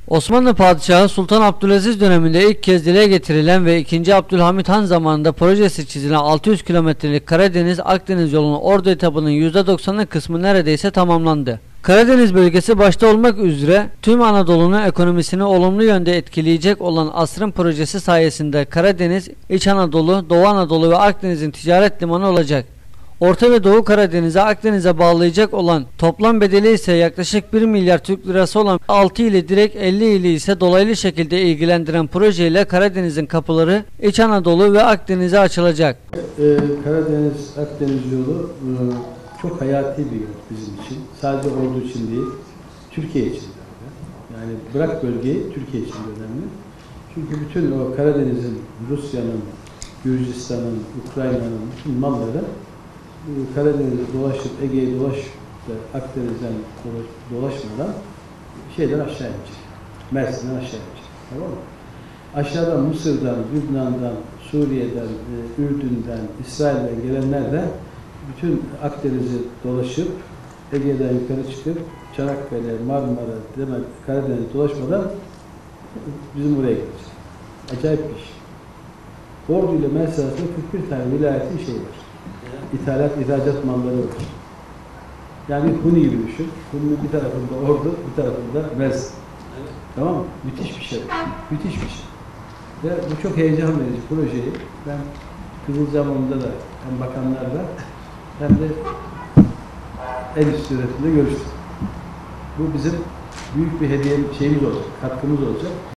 Osmanlı Padişahı Sultan Abdülaziz döneminde ilk kez dile getirilen ve 2. Abdülhamit Han zamanında projesi çizilen 600 kilometrelik Karadeniz-Akdeniz yolunun Ordu etabının %90'lık kısmı neredeyse tamamlandı. Karadeniz bölgesi başta olmak üzere tüm Anadolu'nun ekonomisini olumlu yönde etkileyecek olan asrın projesi sayesinde Karadeniz, İç Anadolu, Doğu Anadolu ve Akdeniz'in ticaret limanı olacak. Orta ve Doğu Karadeniz'e Akdeniz'e bağlayacak olan toplam bedeli ise yaklaşık 1 milyar Türk lirası olan 6 ili direkt 50 ili ise dolaylı şekilde ilgilendiren projeyle Karadeniz'in kapıları İç Anadolu ve Akdeniz'e açılacak. Karadeniz-Akdeniz yolu çok hayati bir yol bizim için. Sadece Ordu için değil, Türkiye için de önemli. Yani bırak bölgeyi, Türkiye için de önemli. Çünkü bütün o Karadeniz'in, Rusya'nın, Gürcistan'ın, Ukrayna'nın bütün malları Karadeniz'e dolaşıp Ege'ye dolaşıp Akdeniz'den dolaşmadan şeyden aşağı inecek. Mersin'den aşağı inecek. Tamam mı? Aşağıdan Mısır'dan, Lübnan'dan, Suriye'den, Ürdün'den, İsrail'den gelenler de bütün Akdeniz'i dolaşıp Ege'den yukarı çıkıp Çanakkale, Marmara, Karadeniz dolaşmadan bizim buraya gelecek. Acayip bir iş. Ordu ile Mersin arasında 41 tane vilayetin şeyi var. İthalat, ihracat malları var. Yani Huni gibi düşün. Huni'nin bir tarafında Ordu, bir tarafında Mersin. Evet. Tamam mı? Müthiş bir şey. Müthiş bir şey. Ve bu çok heyecan verici projeyi ben Kızılcahamam'da da hem bakanlarla hem de en üst yönetimde görüştüm. Bu bizim büyük bir hediye şeyimiz olacak, katkımız olacak.